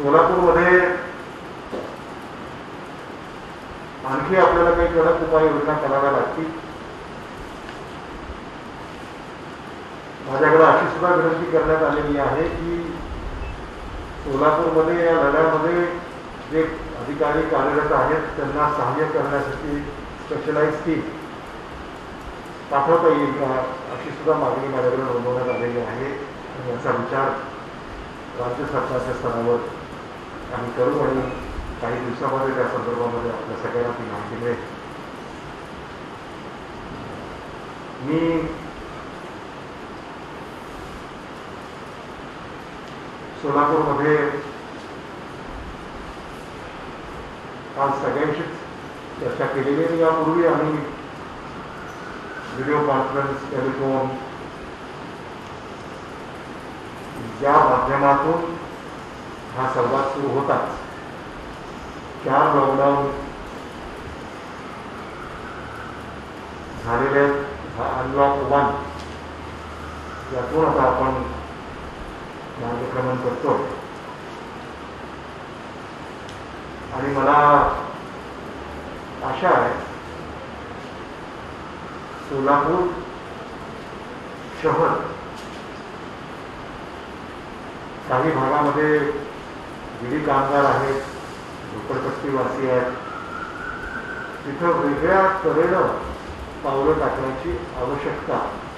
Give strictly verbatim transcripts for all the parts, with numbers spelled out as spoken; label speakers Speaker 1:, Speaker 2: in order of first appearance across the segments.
Speaker 1: सोलापूरमध्ये आणखी आपल्याला काही कडक उपाययोजना कराव्या लागतील. माझ्याकडे अशी सुद्धा विनंती करण्यात आलेली आहे की सोलापूरमध्ये या लढ्यामध्ये जे अधिकारी कार्यरत आहेत त्यांना सहाय्य करण्यासाठी स्पेशलाइज टीम पाठवता येईल का, अशी सुद्धा मागणी माझ्याकडे नोंदवण्यात आलेली आहे. आणि याचा विचार राज्य सरकारच्या स्तरावर आम्ही करू आणि काही दिवसामध्ये त्या संदर्भामध्ये आपल्या सगळ्यांना ती माहिती मिळेल. मी सोलापूरमध्ये काल सगळ्यांशीच चर्चा केलेली आहे. यापूर्वी आम्ही व्हिडिओ कॉन्फरन्स, टेलिफोन या माध्यमातून हा संवाद सुरू होताच. चार लॉकडाऊन झालेले हा अनलॉक वन यातून आता आपण मार्गक्रमण करतो आणि मला आशा आहे सोलापूर शहर काही भागामध्ये विडी कामगार आहेत, झोपडपट्टीवासी आहेत, तिथं वेगळ्या तऱ्हेनं पावलं टाकण्याची आवश्यकता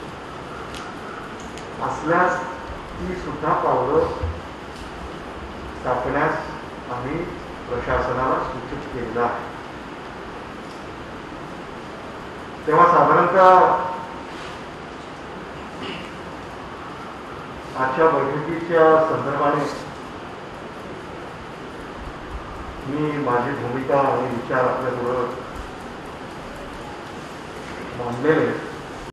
Speaker 1: असल्यास ती सुद्धा पावलं टाकण्यास आम्ही प्रशासनाला सूचित केलेलं आहे. तेव्हा साधारणतः आजच्या बैठकीच्या संदर्भाने मी माझी भूमिका आणि विचार आपल्याजवळ मांडलेले